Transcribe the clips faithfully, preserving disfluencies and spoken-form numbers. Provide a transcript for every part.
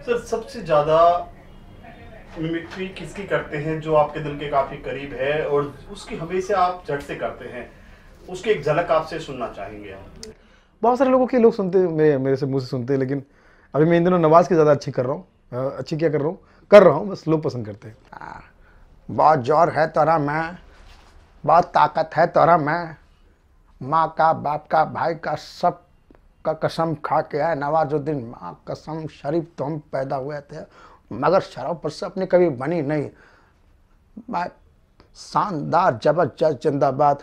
Sir सबसे ज्यादा mimicry किसकी करते हैं जो आपके दिल के काफी करीब है और उसकी हमेशा आप झट से करते हैं, उसकी एक झलक आपसे सुनना चाहेंगे हम। बहुत सारे लोगों के लोग सुनते हैं, मेरे मेरे से मुंह से सुनते हैं, लेकिन अभी मैं इन दिनों नवाज की ज़्यादा अच्छी कर रहा हूँ। अच्छी क्या कर रहा हूँ कर रहा हूँ बस लोग पसंद करते हैं। बहुत जोर है तोरा में, बहुत ताकत है तोरा में, माँ का बाप का भाई का सब का कसम खा के है नवाजुद्दीन, माँ कसम शरीफ तो हम पैदा हुए थे मगर शराब पर से अपनी कभी बनी नहीं। मैं शानदार जबरदस्त जिंदाबाद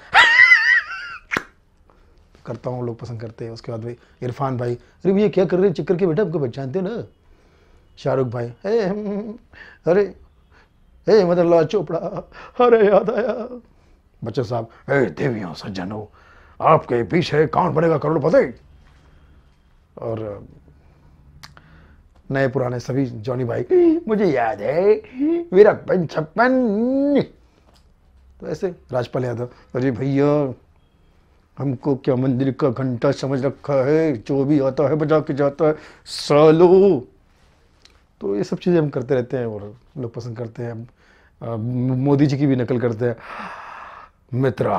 करता हूँ, लोग पसंद करते हैं। उसके बाद भाई इरफान भाई, अरे भैया क्या कर रहे हैं चिक्कर के बेटा, आपको पहचानते हैं ना। शाहरुख भाई, ए अरे ए मतलब ला चोपड़ा, अरे याद आया। बच्चन साहब, ए देवियों सज्जनों आपके पीछे कौन बनेगा करोड़पति। और नए पुराने सभी, जॉनी भाई मुझे याद है मेरा पन छप्पन। तो ऐसे राजपाल यादव, अरे भैया हमको क्या मंदिर का घंटा समझ रखा है, जो भी आता है बजा के जाता है सालो। तो ये सब चीज़ें हम करते रहते हैं और लोग पसंद करते हैं। मोदी जी की भी नकल करते हैं। मित्रा,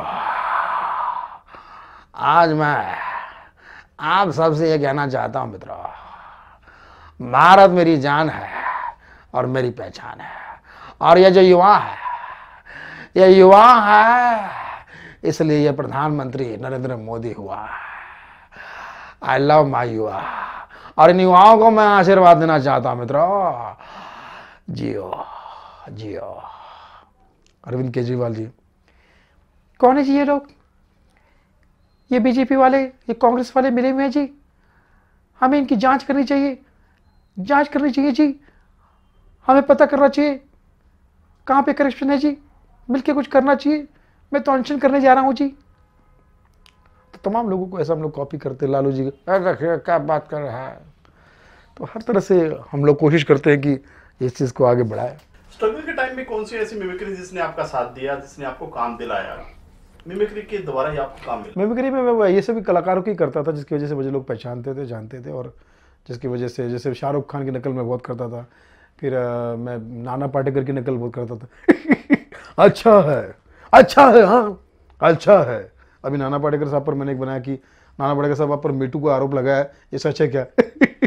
आज मैं आप सबसे ये कहना चाहता हूँ मित्रों, भारत मेरी जान है और मेरी पहचान है। और ये जो युवा है, ये युवा है, इसलिए ये प्रधानमंत्री नरेंद्र मोदी हुआ। आई लव माई युवा, और इन युवाओं को मैं आशीर्वाद देना चाहता हूँ मित्रों, जियो जियो। अरविंद केजरीवाल जी, कौन है जी ये लोग? ये बीजेपी वाले, ये कांग्रेस वाले मिले हुए हैं जी। हमें इनकी जांच करनी चाहिए, जांच करनी चाहिए जी। हमें पता करना चाहिए कहाँ पे करप्शन है जी, मिलके कुछ करना चाहिए। मैं तो अनशन करने जा रहा हूँ जी। तो तमाम लोगों को ऐसा हम लोग कॉपी करते हैं। लालू जी देखिए क्या बात कर रहा है। तो हर तरह से हम लोग कोशिश करते हैं कि इस चीज़ को आगे बढ़ाएं। स्ट्रगल के टाइम में कौन सी ऐसी मिमिक्री जिसने आपका साथ दिया, जिसने आपको काम दिलाया, मिमिक्री के द्वारा ही आपको काम मिला? मिमिक्री में मैं ये सभी कलाकारों की करता था जिसकी वजह से मुझे लोग पहचानते थे, जानते थे। और जिसकी वजह से, जैसे शाहरुख खान की नकल मैं बहुत करता था, फिर आ, मैं नाना पाटेकर की नकल बहुत करता था। अच्छा है, अच्छा है, हाँ अच्छा है। अभी नाना पाटेकर साहब पर मैंने एक बनाया कि नाना पाटेकर साहब पर मीटू को आरोप लगाया, ये सच है क्या?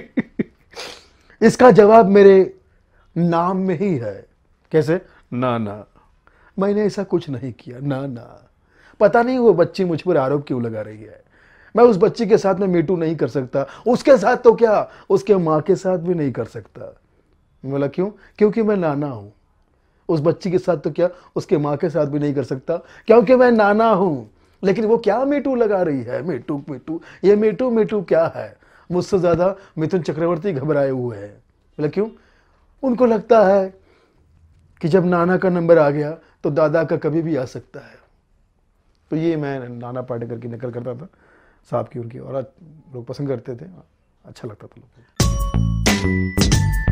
इसका जवाब मेरे नाम में ही है। कैसे? ना ना, मैंने ऐसा कुछ नहीं किया, ना ना। पता नहीं वो बच्ची मुझ पर आरोप क्यों लगा रही है। मैं उस बच्ची के साथ में मीटू नहीं कर सकता, उसके साथ तो क्या उसके माँ के साथ भी नहीं कर सकता। बोला क्यों? क्योंकि मैं नाना हूं। उस बच्ची के साथ तो क्या उसके माँ के साथ भी नहीं कर सकता, क्योंकि मैं नाना हूं। लेकिन वो क्या मीटू लगा रही है, मीटू मीटू, ये मीटू मीटू क्या है? मुझसे ज्यादा मिथुन चक्रवर्ती घबराए हुए हैं। बोला क्यों? उनको लगता है कि जब नाना का नंबर आ गया तो दादा का कभी भी आ सकता है। तो ये मैं नाना पाटेकर की नकल करता था साहब की, उनकी, और लोग पसंद करते थे, अच्छा लगता था लोगों को।